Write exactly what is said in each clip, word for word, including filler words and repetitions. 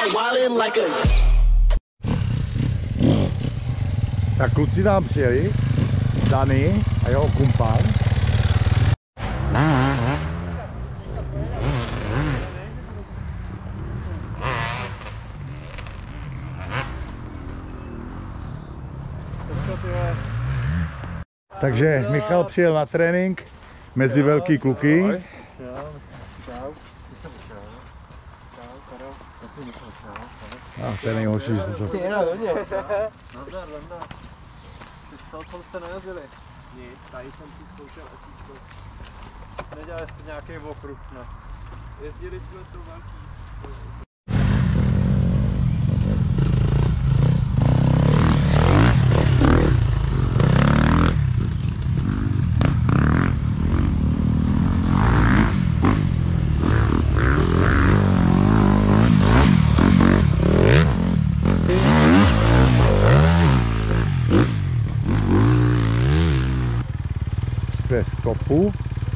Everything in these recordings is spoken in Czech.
Tak kluci nám přijeli, Dany a jeho kumpán. Takže Michal přijel na trénink mezi velký kluky. A to je nejhorší, že to... Co jste nejezdili? Nic, tady jsem si zkoušel esíčko. Nedělali jste nějaký okruh, ne? Jezdili jsme to velký. Bez stopu.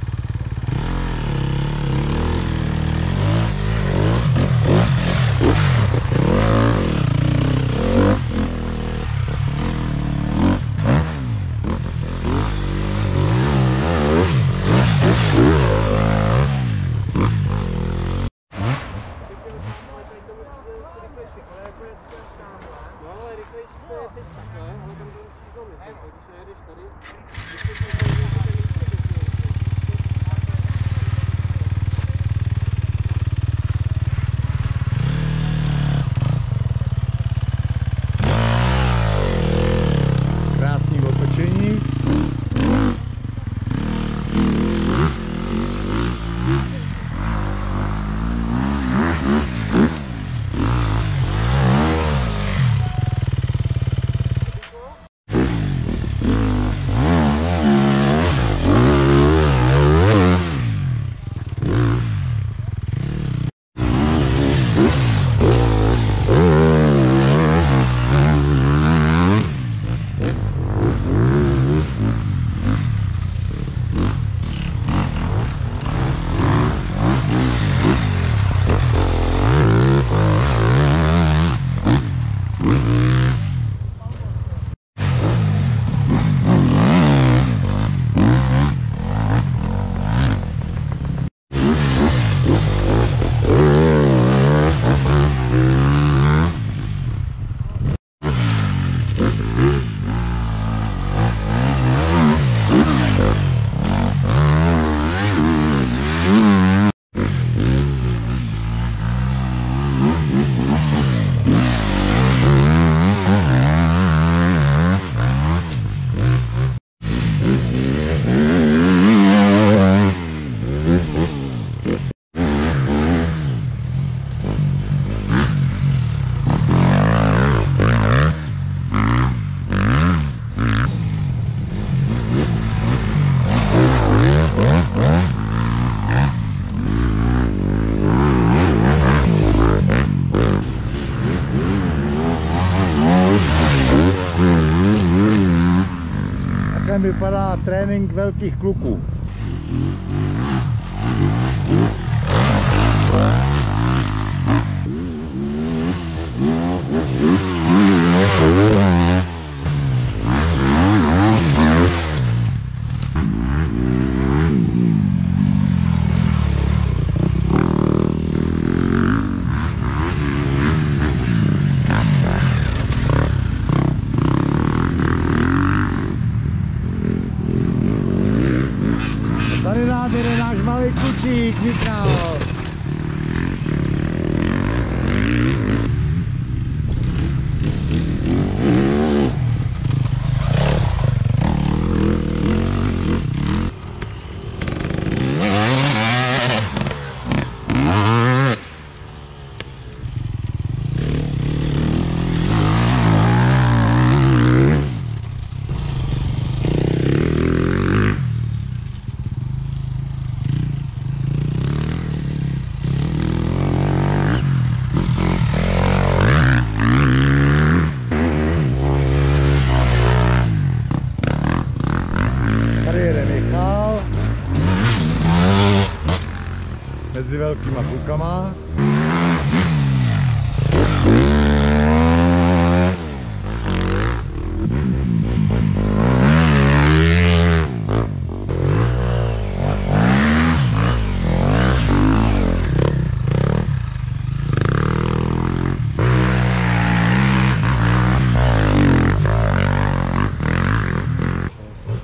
Vypadá trénink velkých kluků. Tady nám jede náš malý klučík, Michal. Mezi velkýma klukama.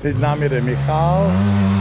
teď nám jede Michal.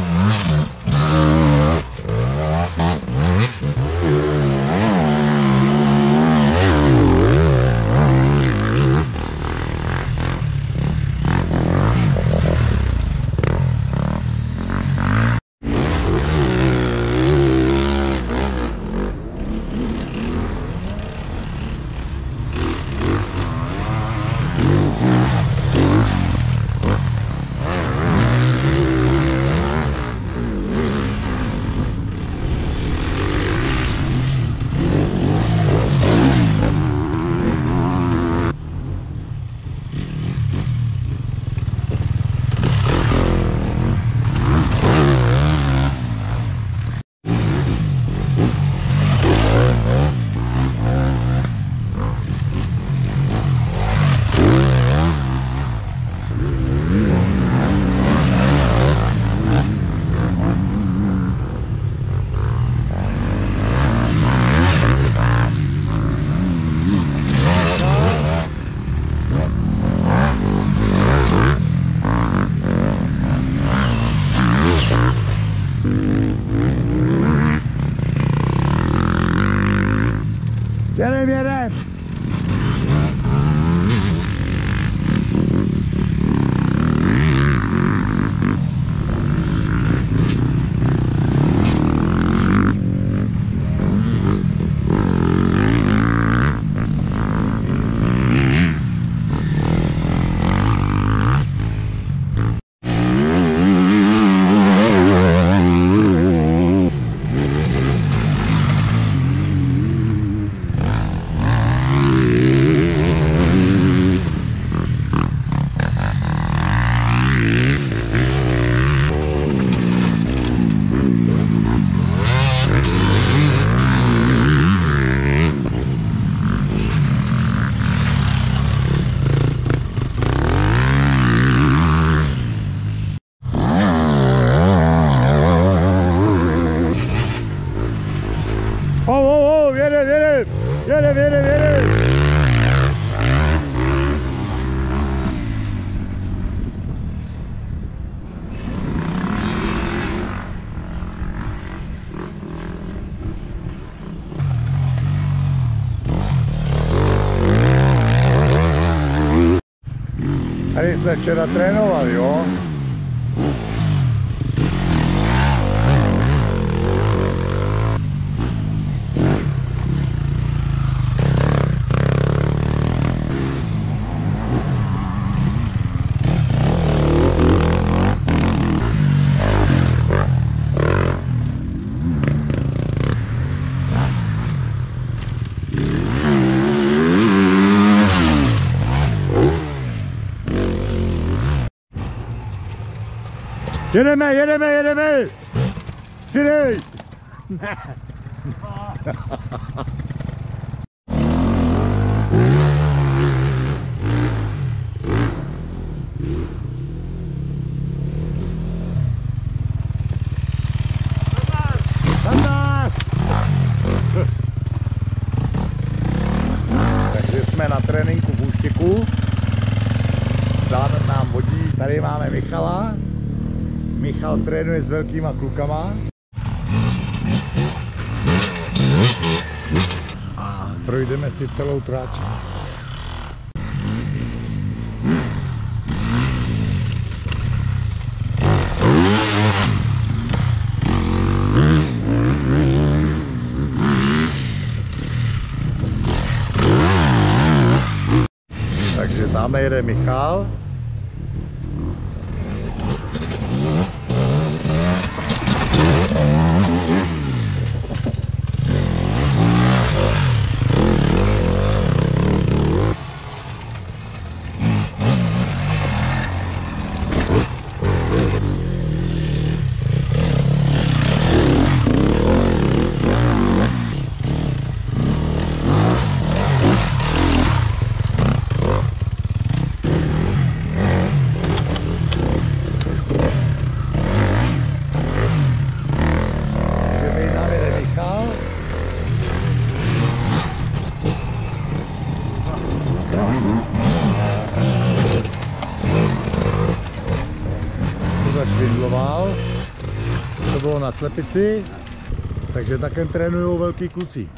Jedem, jedem! Oh, oh, oh, jedem, jedem, jedem, jedem, jedem. Tady jsme včera trénovali, jo? Jedeme, jedeme, jedeme! Přidej! Takže jsme na tréninku v Úštěku. Dan nám vodí, tady máme Michala. Michal trénuje s velkýma klukama. A projdeme si celou tráč. Takže tamhle jede Michal. to bylo na slepici, takže také trénují velký kluci.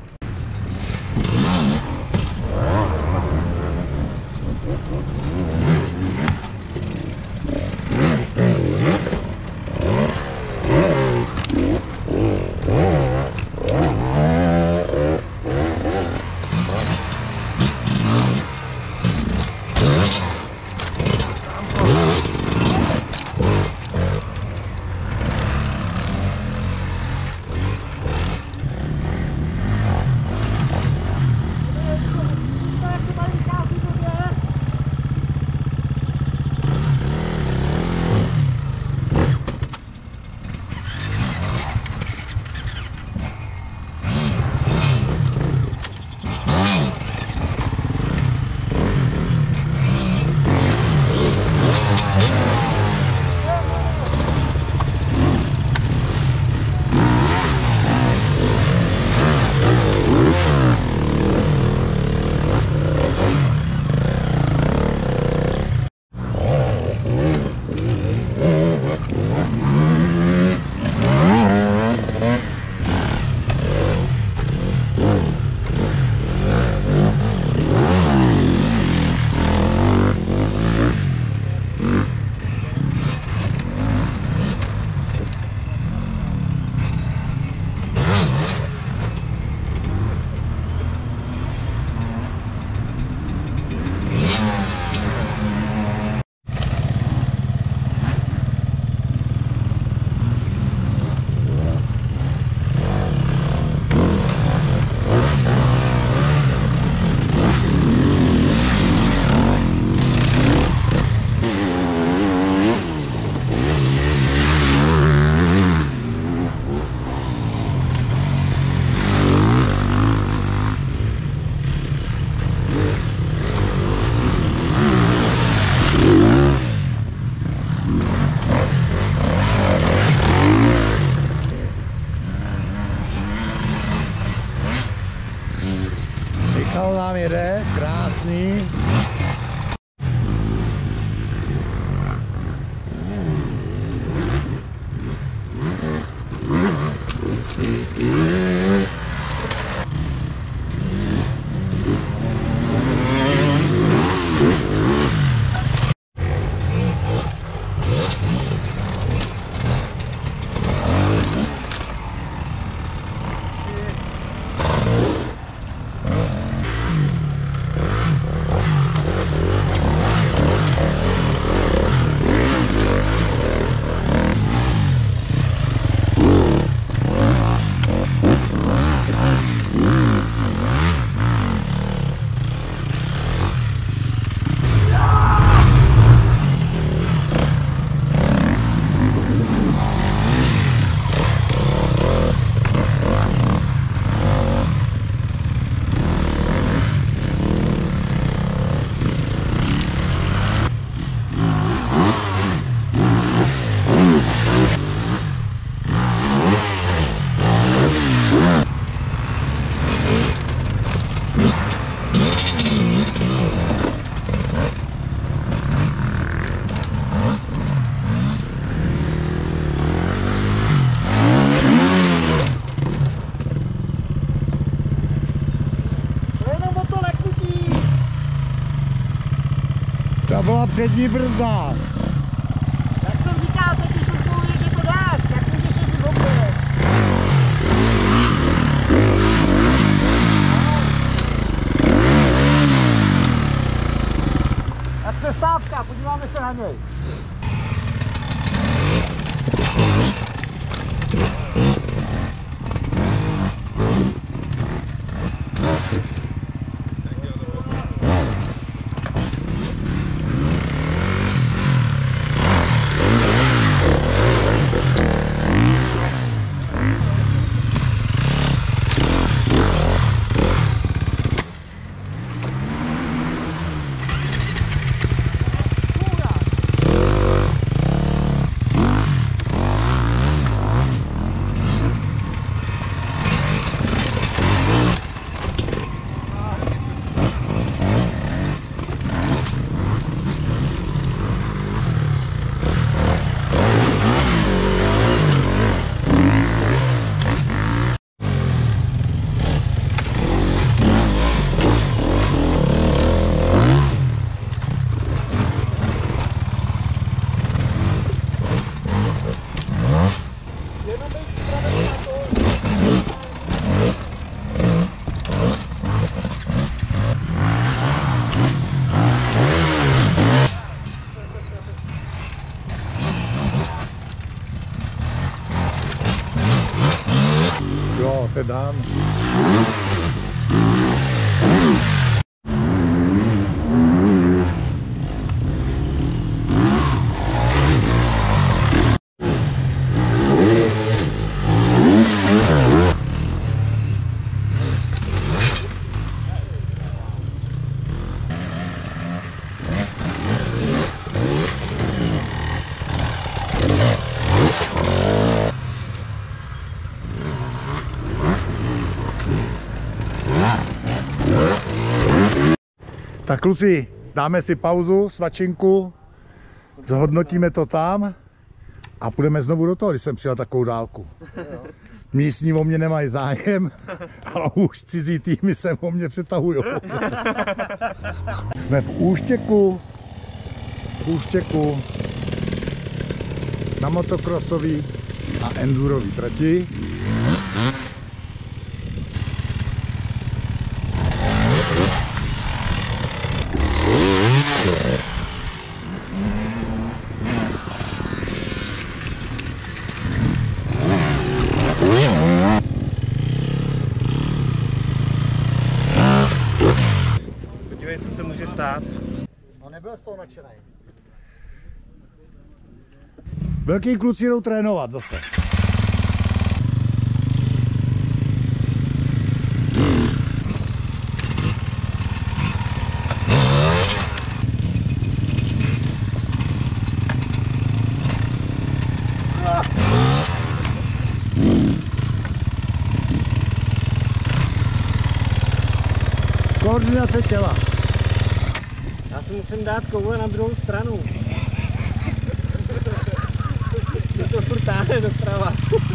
Michal nám jede, krásný. To byla přední brzda. Jak jsem říkal, teď když už mluví, že to dáš, tak můžeš jezdit dobře. Tak přestávka, podíváme se na něj. jenom být připravený na to. Jo, to je dán. Tak kluci, dáme si pauzu, svačinku, zhodnotíme to tam a půjdeme znovu do toho, když jsem přijel takovou dálku. Místní o mě nemají zájem, ale už cizí týmy se o mě přetahujou. Jsme v Úštěku, v Úštěku na motokrosový a endurový trati. Podívej, co se může stát. No nebyl z toho nadšený. Velký kluci jdou trénovat zase. Koordinace těla. Já si musím dát koule na druhou stranu. Je to furt táhne doprava.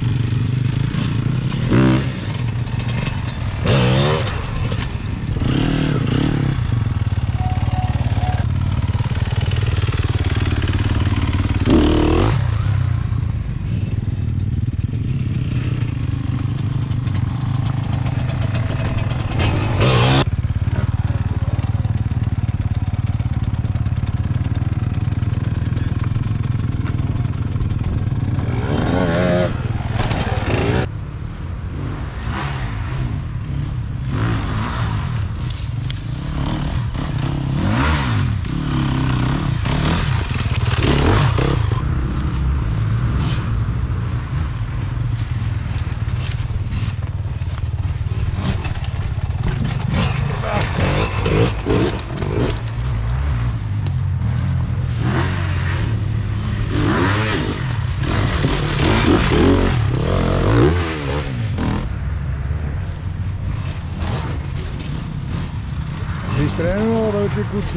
Když trénují velký kluci.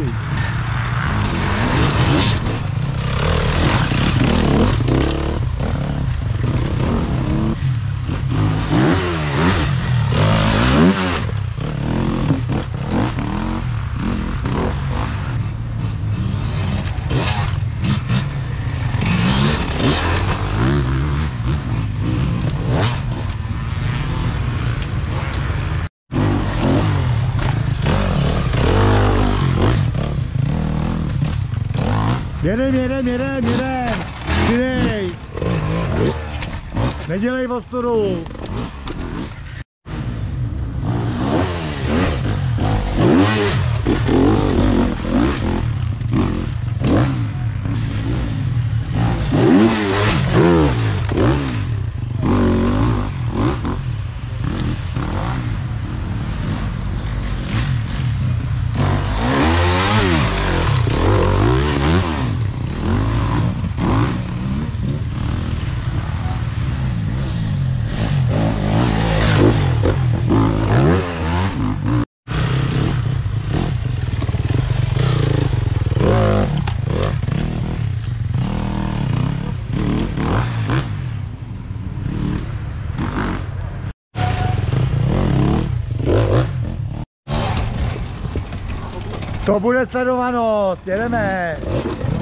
Jedem, jedem, jedem, jedem, jedem. Nedělej ostudu. To bude sledovanost, jedeme.